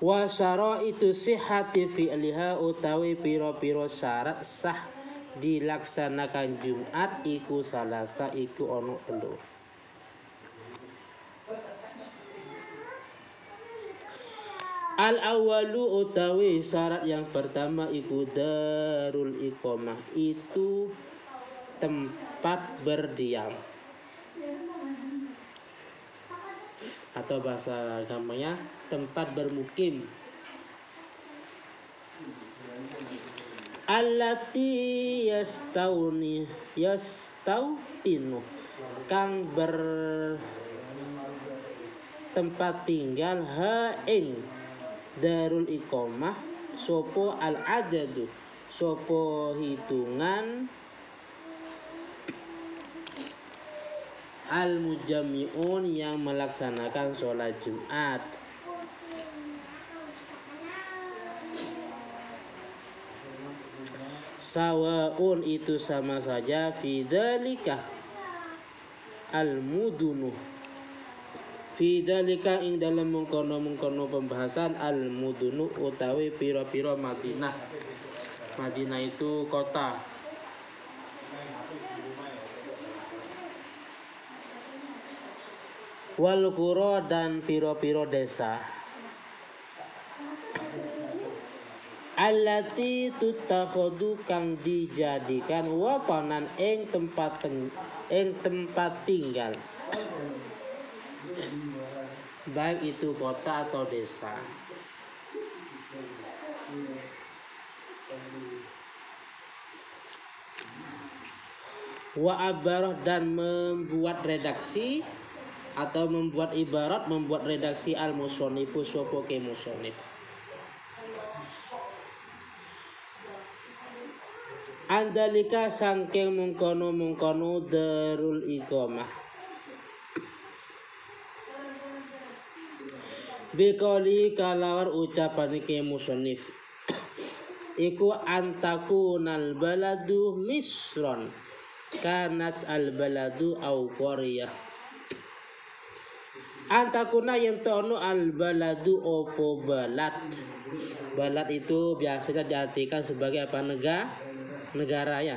Wa syaraitu sihhati fi'liha utawi pira-pira syarat sah dilaksanakan Jumat iku salasa iku ono telu. Al awalu utawi syarat yang pertama iku darul iqamah, itu tempat berdiam atau bahasa agamanya tempat bermukim. Allati yastautinu kang bertempat tinggal ha ing darul iqamah sopo al adadu sopo hitungan al mujammi'un yang melaksanakan sholat Jumat. Sawaun itu sama saja fidzalika al mudunu fidzalika ing dalam mengkono pembahasan al mudunu utawi pira-pira Madinah. Madinah itu kota. Wal qura dan piro-piro desa. Allati tutakhadu kang dijadikan watanan ing tempat tinggal. Baik itu kota atau desa. Wa abarah dan membuat redaksi atau membuat ibarat, membuat redaksi al-musonnifu sopo ke musonif. Andalika sangking mungkono darul iqamah. Bikoli kalawar ucapan ke musonif. Iku antakunal baladu misron kanat al baladu au qaryah. Antakuna yang tono al baladu opo balat. Balat itu biasanya diartikan sebagai apa? Negara ya.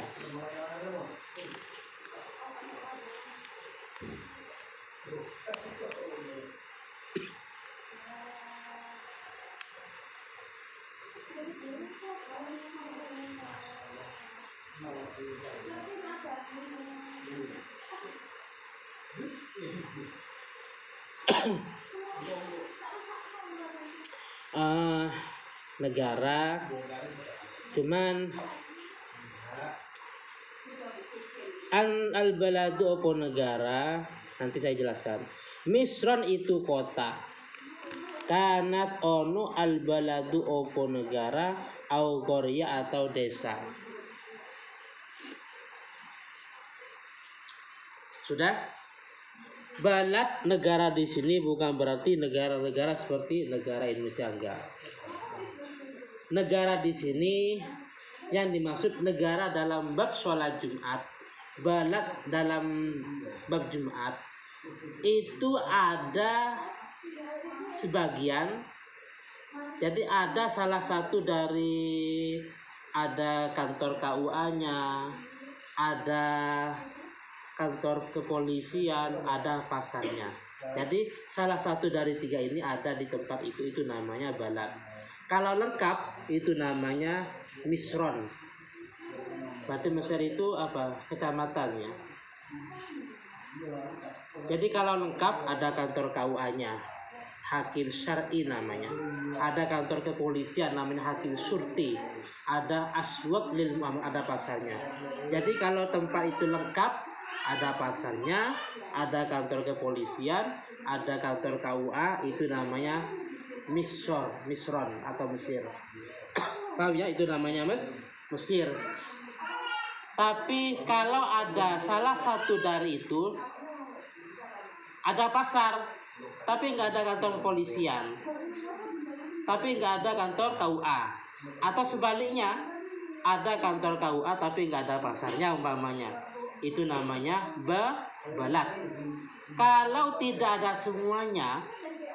Negara, cuman al baladu opo negara, nanti saya jelaskan. Misron itu kota, kanat ono al baladu opo negara, au qarya atau desa. Sudah? Balad negara di sini bukan berarti negara-negara seperti negara Indonesia, enggak. Negara di sini yang dimaksud negara dalam bab sholat Jumat, balad dalam bab Jumat itu ada sebagian. Jadi ada salah satu dari ada kantor KUA-nya, ada kantor kepolisian, ada pasarnya. Jadi salah satu dari tiga ini ada di tempat itu namanya balad. Kalau lengkap itu namanya misron. Berarti Mesir itu apa? Kecamatannya. Jadi kalau lengkap ada kantor KUA-nya, hakim syar'i namanya. Ada kantor kepolisian namanya hakim surti. Ada aswaq lil mu'amil, ada pasarnya. Jadi kalau tempat itu lengkap, ada pasarnya, ada kantor kepolisian, ada kantor KUA, itu namanya misron atau Mesir. Paham ya, itu namanya Mesir. Tapi kalau ada salah satu dari itu, ada pasar, tapi nggak ada kantor kepolisian, tapi nggak ada kantor KUA, atau sebaliknya ada kantor KUA tapi nggak ada pasarnya umpamanya, itu namanya balad. Kalau tidak ada semuanya,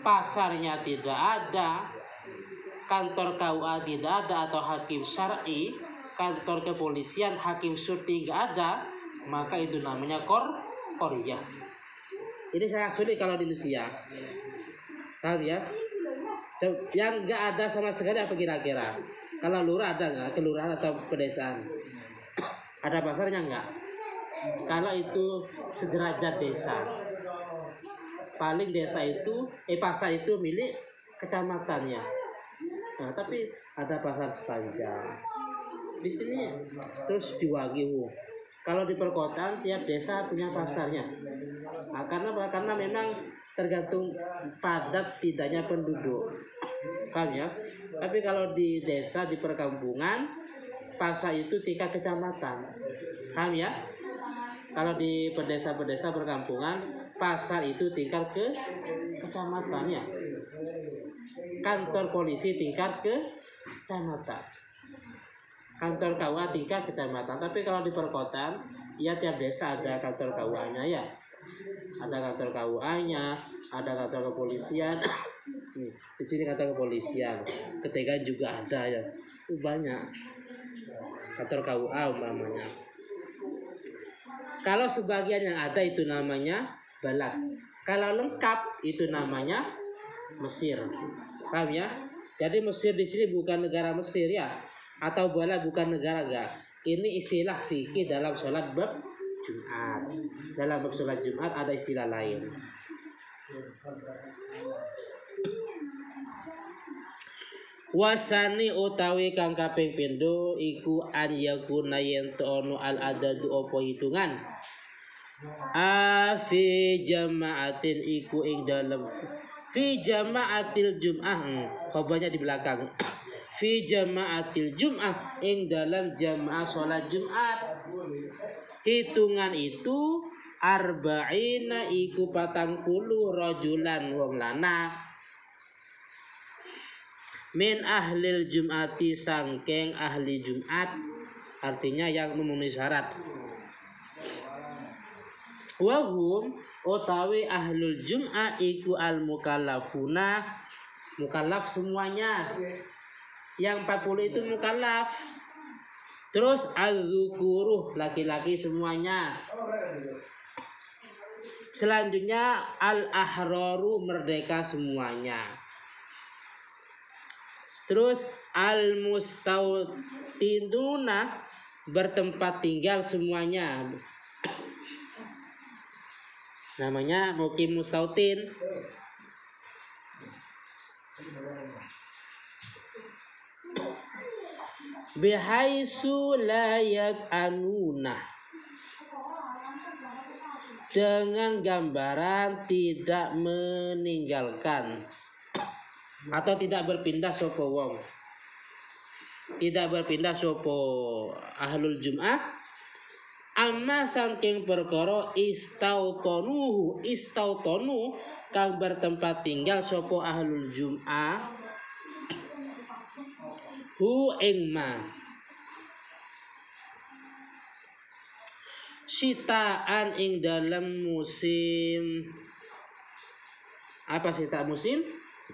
pasarnya tidak ada, kantor KUA tidak ada, atau hakim syar'i, kantor kepolisian, hakim syurti nggak ada, maka itu namanya qaryah. Ini sangat sulit kalau di Indonesia. Paham ya? Yang nggak ada sama sekali apa kira-kira? Kalau lurah ada nggak? Kelurahan atau pedesaan? Ada pasarnya nggak? Kalau itu sederajat desa, paling desa itu pasar itu milik kecamatannya. Nah, tapi ada pasar sepanjang di sini terus diwagi. Kalau di perkotaan tiap desa punya pasarnya. Nah, karena memang tergantung padat tidaknya penduduk. Paham ya? Tapi kalau di desa, di perkampungan, pasar itu tingkat kecamatan. Paham ya? Kalau di pedesa-pedesa perkampungan, pasar itu tingkat kecamatannya. Kantor polisi tingkat kecamatan. Kantor KUA tingkat kecamatan. Tapi kalau di perkotaan, ya tiap desa ada kantor KUA-nya ya. Ada kantor KUA-nya, ada kantor kepolisian. Di sini kantor kepolisian. Ketegangan juga ada ya. Banyak. Kantor KUA umpamanya. Kalau sebagian yang ada itu namanya balad. Kalau lengkap itu namanya Mesir. Paham ya? Jadi Mesir di sini bukan negara Mesir ya. Atau balad bukan negara enggak. Ini istilah fikih dalam sholat bab Jumat. Dalam bab sholat Jumat ada istilah lain. Wasani utawi kang kaping pindho iku an yakuna yen ono al adadu opo hitungan fi jama'atin iku ing dalam fi jama'atil jum'ah khabarnya di belakang fi jama'atil jum'ah ing dalam jamaah salat Jumat. Hitungan itu arba'ina iku 40 rajulan wong lanang min ahlil jum'ati sangkeng ahli Jumat, artinya yang memenuhi syarat. Wahum utawi ahlul jum'ah iku al mukallafuna, mukallaf semuanya. Yang 40 itu mukallaf. Terus az-zukuruh laki-laki semuanya. Selanjutnya al-ahraru merdeka semuanya. Terus al-mustautinuna bertempat tinggal semuanya. Namanya mukim mustautin. Bihaisu layak anuna, dengan gambaran tidak meninggalkan atau tidak berpindah sopo wong, tidak berpindah sopo ahlul jum'ah amma saking perkara istautonu kang bertempat tinggal sopo ahlul jum'ah hu ing ma sitaan ing dalam musim apa sita musim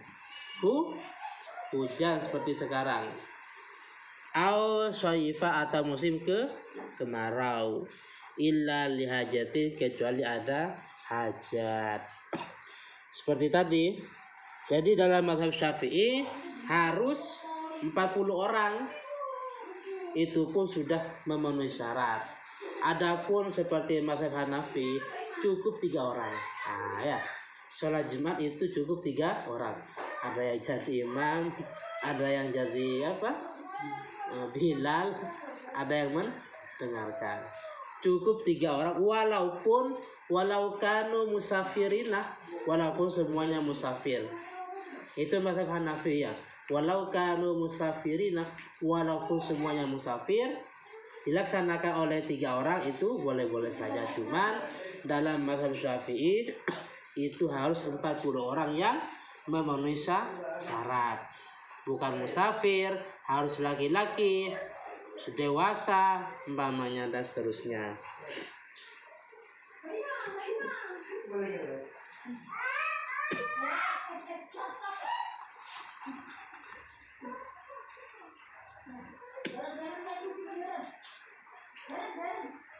hujan seperti sekarang, au shaifa atau musim kemarau, illa lihajati kecuali ada hajat. Seperti tadi. Jadi dalam mazhab Syafi'i harus 40 orang. Itu pun sudah memenuhi syarat. Adapun seperti mazhab Hanafi cukup 3 orang. Nah ya, sholat Jumat itu cukup 3 orang. Ada yang jadi imam, ada yang jadi Bilal, ada yang mendengarkan. Cukup 3 orang walau kanu musafirina, walaupun semuanya musafir. Itu mazhab Hanafi ya. Walau kanu musafirina, walaupun semuanya musafir, dilaksanakan oleh 3 orang itu boleh-boleh saja. Cuman dalam mazhab Syafi'i itu harus 40 orang yang memenuhi syarat. Bukan musafir, harus laki-laki, dewasa, umpamanya dan seterusnya.